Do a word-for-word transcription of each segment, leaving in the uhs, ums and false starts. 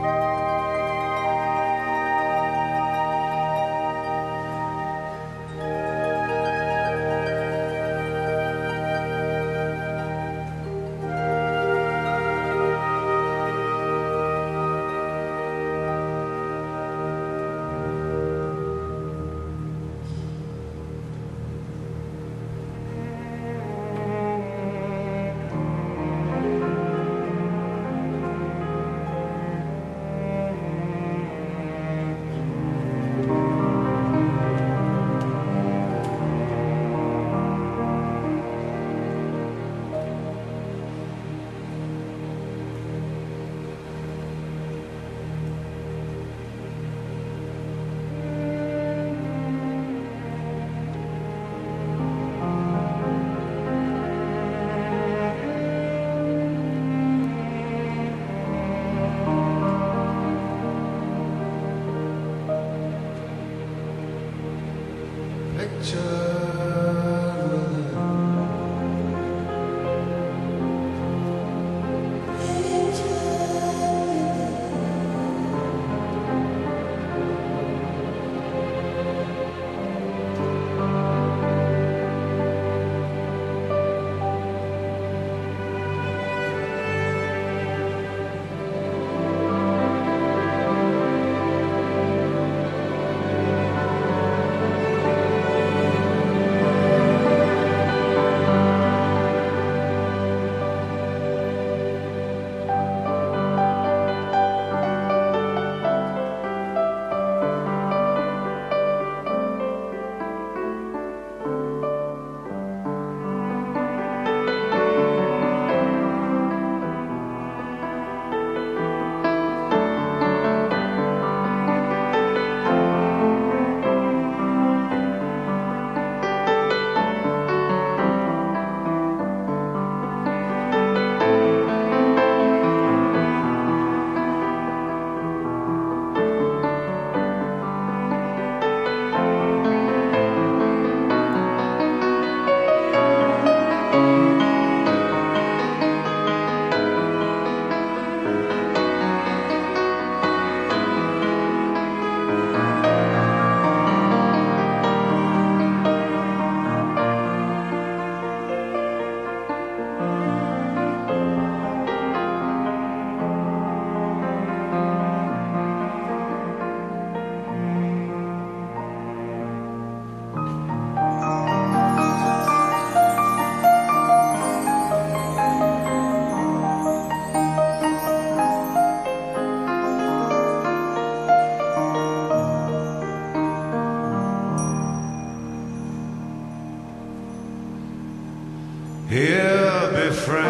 Here be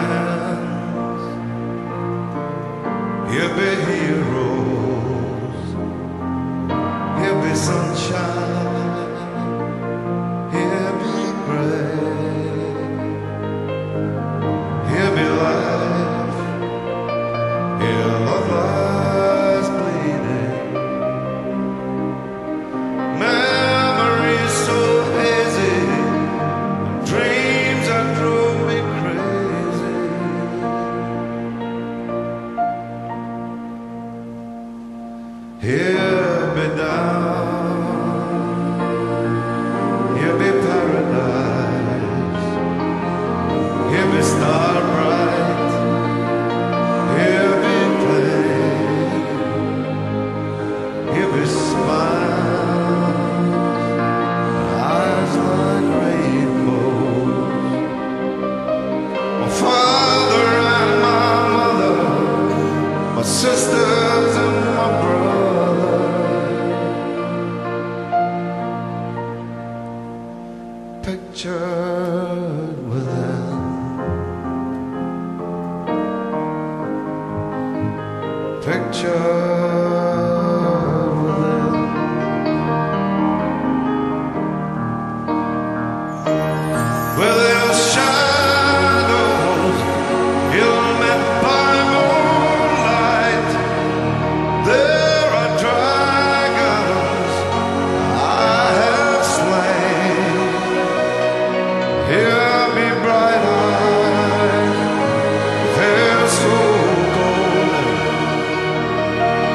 friends, here be heroes, here be sunshine, here be gray, here be life, here love lies bleeding. Memories so hazy, and dreams that drove me crazy. Here be down, here be paradise, here be star bright, here be plain, here be smiles, eyes like rainbows. My father and my mother, my sisters and my brother, pictured within, pictured within. Where there's shadows illumined by moonlight, there are dragons I have slain. Here be bright eyes, they're so golden.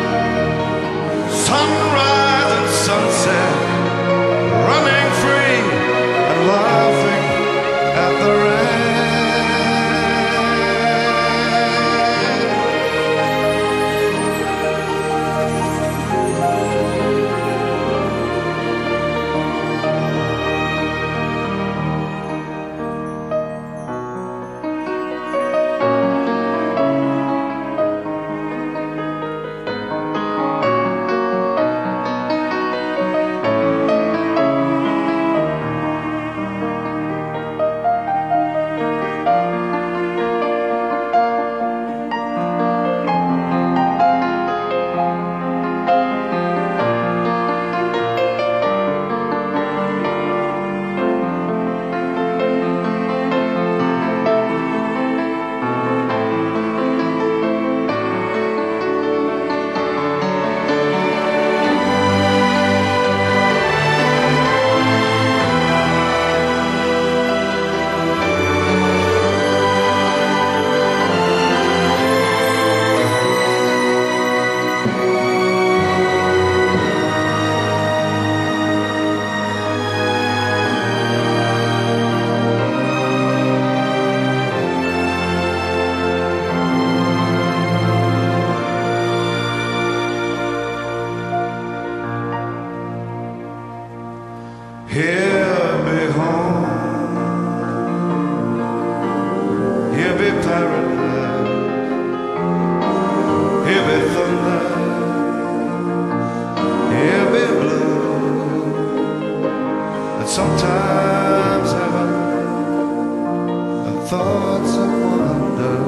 be thunder, he'll be blue, and sometimes heaven and thoughts of wonder.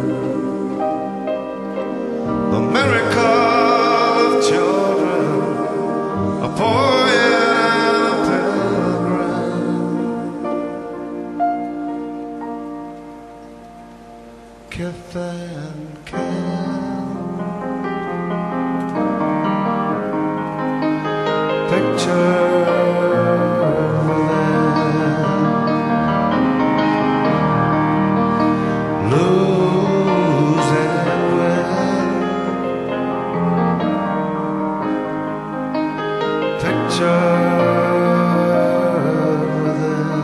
The miracle of children, a poet and a pilgrim, kith and kin, picture within, lose and win, picture within.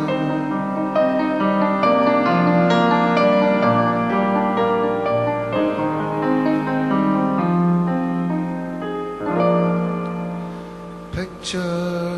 Picture